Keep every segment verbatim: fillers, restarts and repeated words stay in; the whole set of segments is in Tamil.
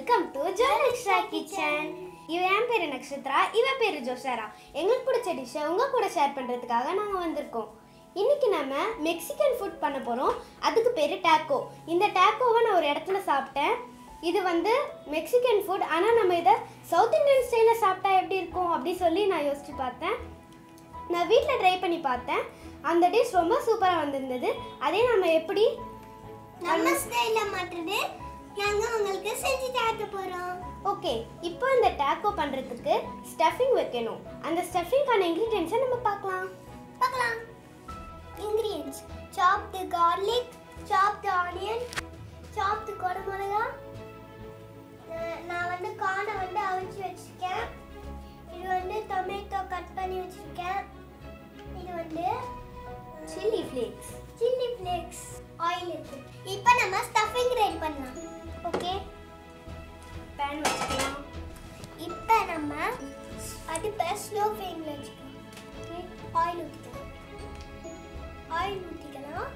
Welcome to ஜோனக்ஷா kitchen. இவன் பேரு நக்ஷத்ரா, இவ பேரு ஜோஷாரா. எங்களுக்கு பிடிச்ச டிஷ்ஷை உங்க கூட ஷேர் பண்றதுக்காக நாங்க வந்திருக்கோம். இன்னைக்கு நம்ம மெக்சிகன் ஃபுட் பண்ண போறோம். அதுக்கு பேரு டாக்கோ. இந்த டாக்கோவை நான் ஒரு இடத்துல சாப்பிட்டேன். இது வந்து மெக்சிகன் ஃபுட், ஆனால் நம்ம இதை சவுத் இந்தியன் ஸ்டைலில் சாப்பிட்டா எப்படி இருக்கும் அப்படி சொல்லி நான் யோசிச்சு பார்த்தேன். நான் வீட்டில் ட்ரை பண்ணி பார்த்தேன். அந்த டிஷ் ரொம்ப சூப்பராக வந்திருந்தது. அதே நம்ம எப்படி நம்ம ஸ்டைலில் மாற்றுறது நாங்கள் உங்களுக்கு செஞ்சு காட்ட போகிறோம். ஓகே, இப்போ இந்த டாக்கோ பண்ணுறதுக்கு ஸ்டஃபிங் வைக்கணும். அந்த ஸ்டஃபிங்கான இன்க்ரீடியன்ஸை நம்ம பார்க்கலாம் பார்க்கலாம் இன்க்ரீடியன்ஸ்: சாப்டு கார்லிக், சாப்டு ஆனியன், சாப்டு குடமிளகா. நான் வந்து கானை வந்து அவிச்சு வச்சுருக்கேன். இது வந்து டொமேட்டோ கட் பண்ணி வச்சுருக்கேன். இது வந்து chilli flakes chilli flakes oil இருக்கு. இப்போ நம்ம ஸ்டஃபிங் ரெடி பண்ணலாம். ஓகே, பேன் வச்சுக்கலாம். இப்போ நம்ம அடுப்பை ஸ்லோ ஃப்ளேமில் வச்சுக்கலாம். ஓகே, ஆயில் ஊற்றிக்கலாம். ஆயில் ஊற்றிக்கலாம்.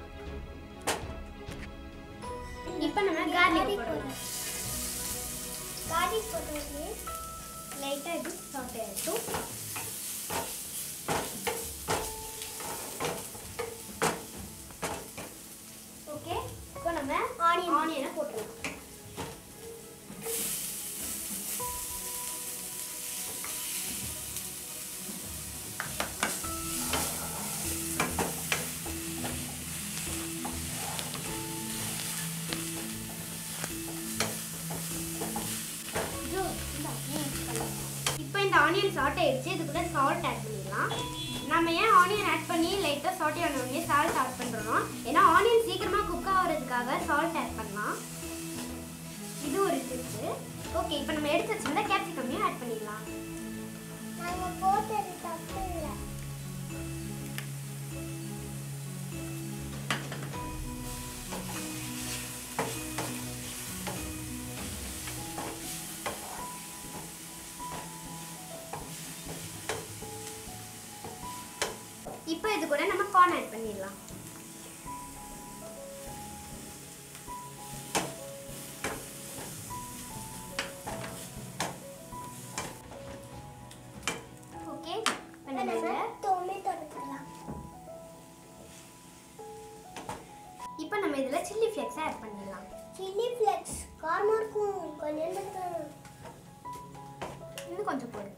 இப்போ நம்ம கார்லிக் போடலாம். கார்லிக் போட்டோடனே லைட்டாக இது சாப்பிட்டு ஆகிடும். ஓகே, இப்போ நம்ம ஆனியன் ஆனியனை போட்டுருவோம். இப்போ இந்த ஆனியன் சால்ட் ஆயிடுச்சு. இதுக்குள்ள சால்ட் ஆட் பண்ணிடலாம். நம்ம ஏன் ஆனியன் ஆட் பண்ணி லைட்டாக சால்ட் ஆன உடனே சால்ட் ஆட் பண்ணுறோம், ஏன்னா ஆனியன் சீக்கிரமாக குக் ஆகிறதுக்காக சால்ட் ஆட் பண்ணலாம். இது ஒரு டிப்ஸு. ஓகே, இப்போ நம்ம எடுத்து வச்சிருந்தா கேப்சிகமையும் ஆட் பண்ணிடலாம். நாங்கள் போட்டது தப்பு இல்லை. இப்போ இது கூட நம்ம கார்ன் ஆட் பண்ணிடலாம். ஓகே, இப்போ நம்ம டொமேட்டோ எடுத்துக்கலாம். இப்போ நம்ம இதில் சில்லி ஃப்ளேக்ஸ் ஆட் பண்ணிடலாம். சில்லி ஃப்ளேக்ஸ் காரமாக இருக்கும். கொஞ்சம் எடுத்துக்கலாம். இன்னும் கொஞ்சம் போடு.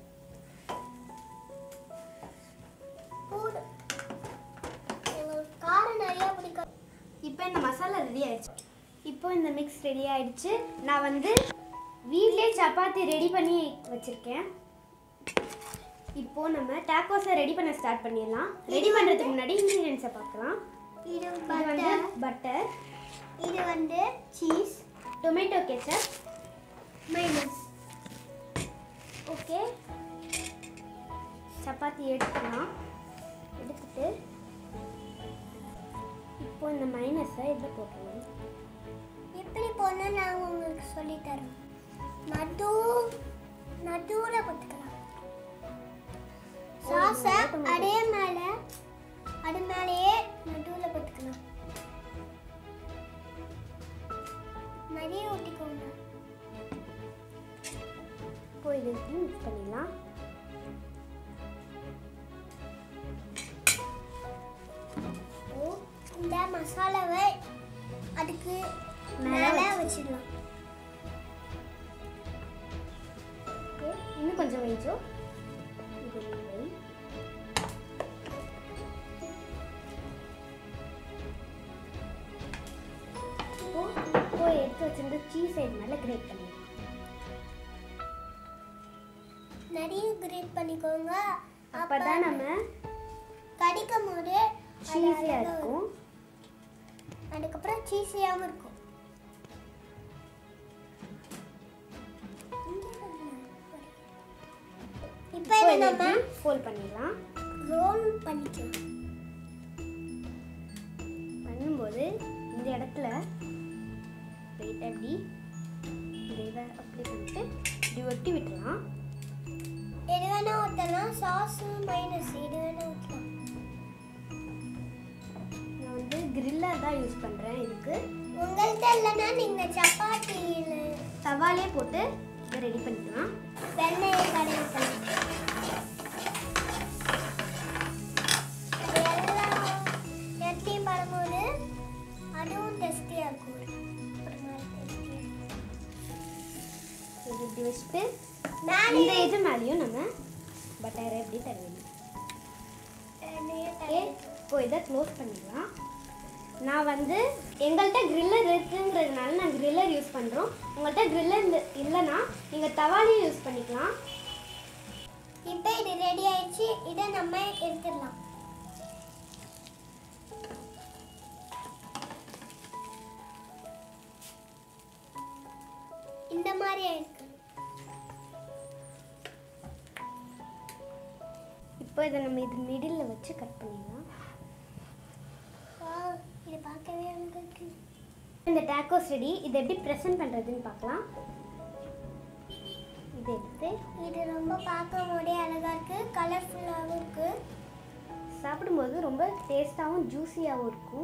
போடு. எங்களுக்கு காரம் நிறையா பிடிக்கும். இப்போ இந்த மசாலா ரெடி ஆயிடுச்சு. இப்போ இந்த மிக்ஸ் ரெடி ஆயிடுச்சு. நான் வந்து வீட்லயே சப்பாத்தி ரெடி பண்ணி வச்சிருக்கேன். இப்போ நம்ம டாக்கோஸை ரெடி பண்ண ஸ்டார்ட் பண்ணிடலாம். ரெடி பண்ணுறதுக்கு முன்னாடி இன்க்ரீடியன்ஸை பார்க்கலாம். இது இது வந்து பட்டர், இது வந்து cheese, tomato ketchup, mayonnaise. Okay, சப்பாத்தி எடுத்துக்கலாம். எடுத்துட்டு இப்போ இந்த மைனஸை இதில் போட்டுருவோம். எப்படி போனால் நாங்கள் உங்களுக்கு சொல்லித்தரோம். நடு நடுவில் போட்டுக்கலாம். சாஸை அதே மேலே அது மேலேயே நடுவில் போட்டுக்கலாம். நிறைய ஊற்றிக்கோங்க. இப்போ இது மிக்ஸ் பண்ணிடலாம். இந்த மசாலாவை அதுக்கு மேலே வச்சிடலாம். இன்னும் கொஞ்சம் வைச்சோ. இப்போ இப்போ எடுத்து வச்சிருந்த சீஸ் சைடு மேலே கிரேட் பண்ணிடலாம். நிறைய கிரேட் பண்ணிக்கோங்க. அப்பதான் நம்ம கடிக்கும் போது சீஸியாக இருக்கும். அதுக்கப்புறம் சீஸியாகவும் இருக்கும். இப்போ இதை நம்ம ஃபோல்ட் பண்ணிடலாம். ரோல் பண்ணிக்கலாம். பண்ணும்போது இந்த இடத்துல லைட்டாக அப்படி இந்த இதை அப்ளை பண்ணிட்டு இப்படி ஒட்டி விட்டுலாம். எது வேணா ஊற்றலாம். சாஸு மைனஸ் எது வேணா ஊற்றலாம். நான் வந்து கிரில்லர் தான் யூஸ் பண்ணுறேன் இதுக்கு. உங்கள்கிட்ட இல்லைன்னா நீங்கள் சப்பாத்தியில் தவாலே போட்டு இதை ரெடி பண்ணிக்கலாம். வெண்ணெயை கடையில் எட்டி படும்போது அதுவும் டேஸ்டியாக இருக்கும். இது இப்படி வச்சுட்டு மேலே இந்த இது மேலேயும் நம்ம பட்டரை எப்படி தருவீங்க. ஓகே, இப்போ இதை க்ளோஸ் பண்ணிடலாம். நான் வந்து எங்கள்கிட்ட கிரில்லர் இருக்குங்கிறதுனால நான் கிரில்லர் யூஸ் பண்ணுறோம். உங்கள்கிட்ட கிரில்லர் இல்லைன்னா நீங்கள் தவாலையும் யூஸ் பண்ணிக்கலாம். இப்போ இது ரெடி ஆயிடுச்சு. இதை நம்ம எடுத்துடலாம். இந்த மாதிரி இருக்கு. இப்போ இதை நம்ம இது மிடில் வச்சு கட் பண்ணிடலாம். இது பார்க்கவே அழகா இருக்கு. இந்த டேக்கோஸ் ரெடி. இதை எப்படி ப்ரெசென்ட் பண்ணுறதுன்னு பார்க்கலாம். இதை எடுத்து இது ரொம்ப பார்க்கும் போதே அழகா இருக்கு. கலர்ஃபுல்லாகவும் இருக்கு. சாப்பிடும்போது ரொம்ப டேஸ்டாகவும் ஜூஸியாகவும் இருக்கும்.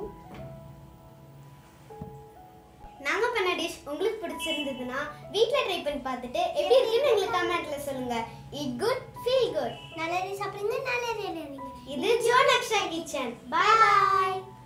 நாங்கள் பண்ண டிஷ் உங்களுக்கு பிடிச்சிருந்ததுன்னா வீட்டில் ட்ரை பண்ணி பார்த்துட்டு எப்படி இருக்குன்னு எங்களுக்கு கமெண்ட்ல சொல்லுங்க. It good feel good. நல்லது சாப்பிடுங்க, நல்லது. இது ஜோ நக்ஷா கிச்சன். பாய் பாய்.